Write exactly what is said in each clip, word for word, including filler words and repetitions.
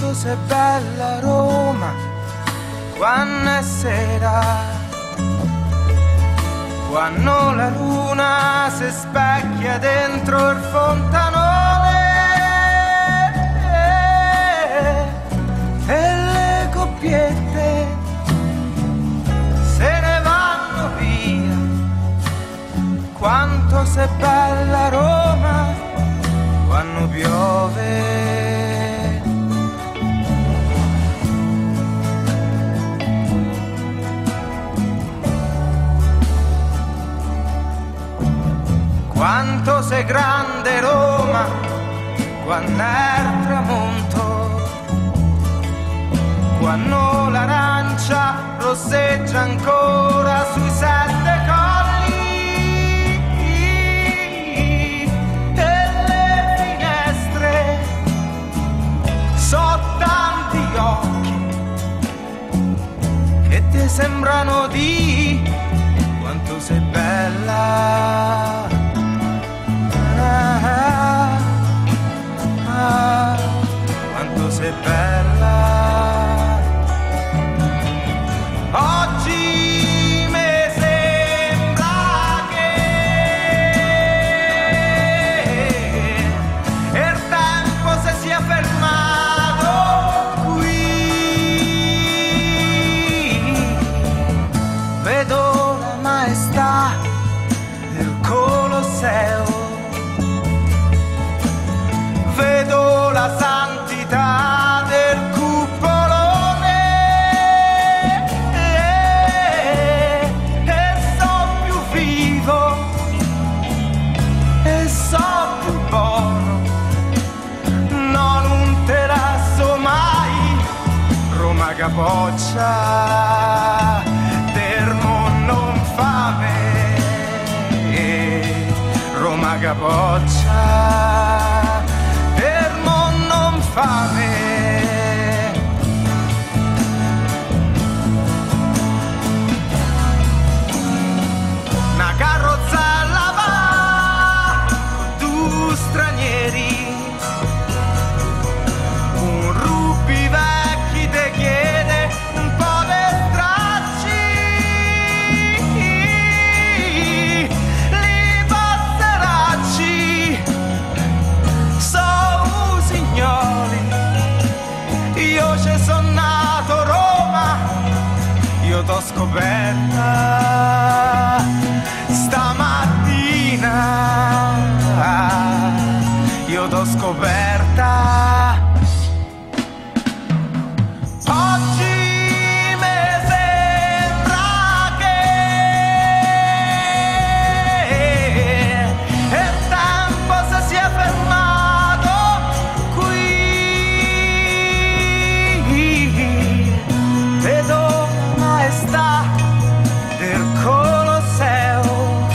Quanto sei bella Roma, quando è sera, quando la luna si specchia dentro il fontanone e le coppiette se ne vanno via. Quanto sei bella Roma quando piove. Quanto sei grande Roma quando è il tramonto, quando l'arancia rosseggia ancora sui sette colli e le finestre so tanti occhi che ti sembrano di quanto sei bella. Ah, ah, quanto sei bella. Oggi mi sembra che il tempo si sia fermato qui. Vedo la maestà del Colosseo, vedo la santità del cupolone e, e so più vivo e so più buono. No, non te la so mai Roma capoccia del mondo non fame. Roma capoccia fame. Una carrozzella va con due stranieri, un rubi vecchi te chiede un po' di stracci, li passeracci sono signori. Io ci sono nato Roma, io t'ho scoperta stamattina, io t'ho scoperta. Oggi mi sembra che il tempo si sia fermato qui. Vedo la maestà del Colosseo,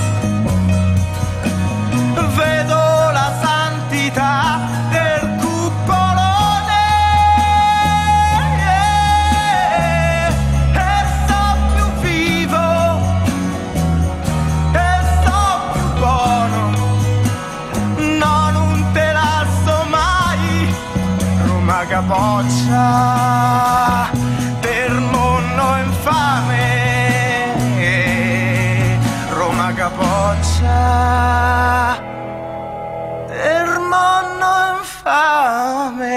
vedo la santità del cupolone e so più vivo e so più buono. No, non te la so mai Roma capoccia del mondo infame. Roma capoccia del mondo infame.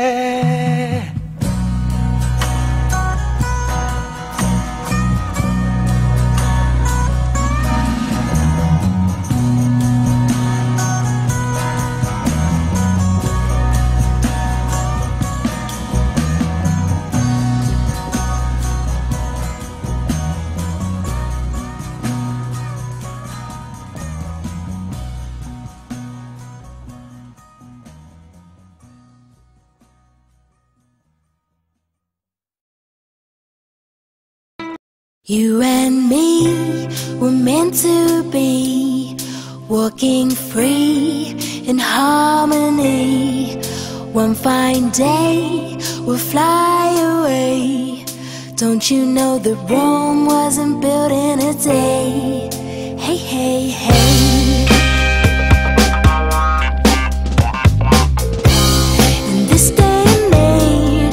You and me were meant to be, walking free in harmony. One fine day we'll fly away. Don't you know that Rome wasn't built in a day? Hey, hey, hey. In this day and age,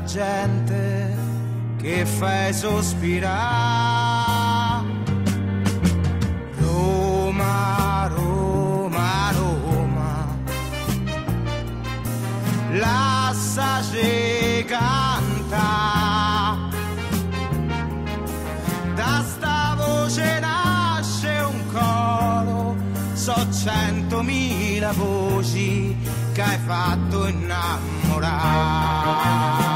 gente che fai sospirare. Roma, Roma, Roma, lasciaci cantare. Da sta voce nasce un coro, so centomila voci che hai fatto innamorare.